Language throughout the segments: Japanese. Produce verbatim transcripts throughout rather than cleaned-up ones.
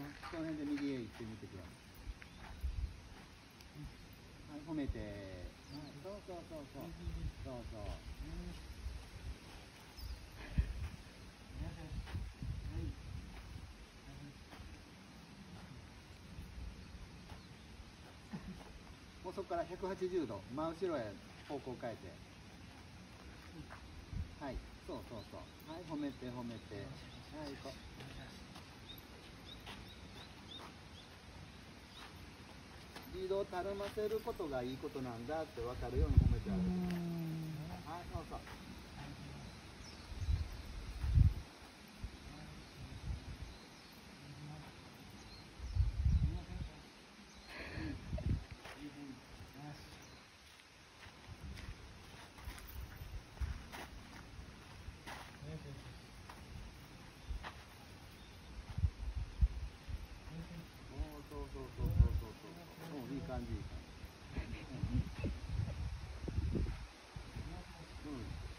この辺で右へ行ってみてください。はい、褒めて。はい、そうそうそうそう。そうそう。もうそこからひゃくはちじゅうど真後ろへ方向変えて。はい、そうそうそう。はい、褒めて褒めて。はい、行こう。リードをたるませることがいいことなんだって分かるように褒めてあげて。はい、そうそう。そうそうそうそうそうそう。いい感じいい感じ。うん。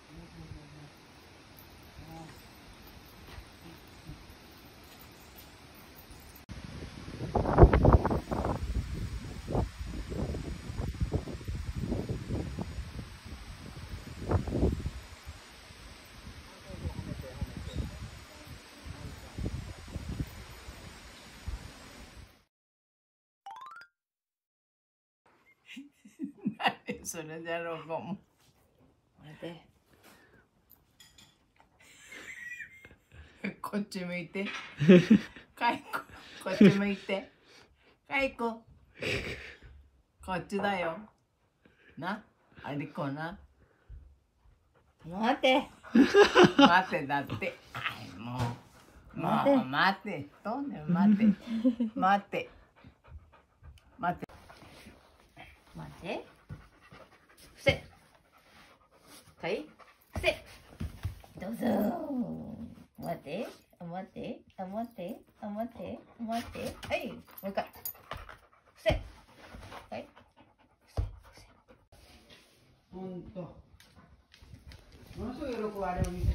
何それじゃろうかも。待て。こっち向いて。かいこ。こっち向いて。かいこ。こっちだよ。な。ありこな。待て。待てだって。はい、もう。もう待て。とんね待て。待て。待て。待て。伏せ。はい。伏せ。どうぞ。待って。待って。待って。待って。待って。はい。もう一回。伏せ。はい。伏せ。伏せ。ほんと。ものすごい喜ばれるみたい。